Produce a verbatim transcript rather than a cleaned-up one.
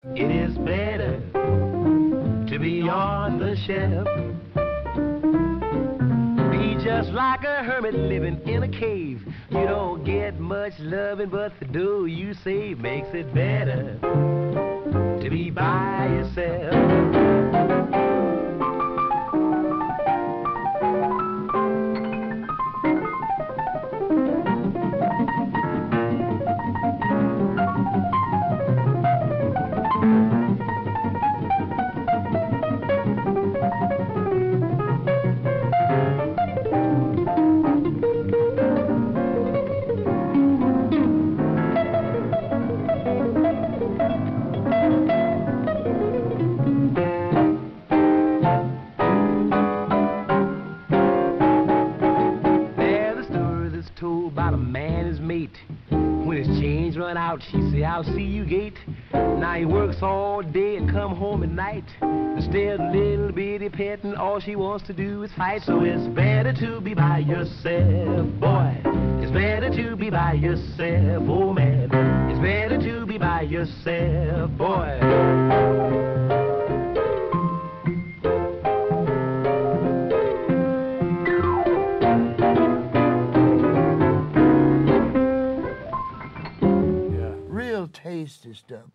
It is better to be on the shelf. Be just like a hermit living in a cave. You don't get much loving, but the dough you save makes it better to be by yourself. About a man his mate. When his chains run out, she say, I'll see you gate. Now he works all day and come home at night. Instead of little bitty pet, and all she wants to do is fight. So it's better to be by yourself, boy. It's better to be by yourself, oh man. It's better to be by yourself, boy. Real tasty stuff.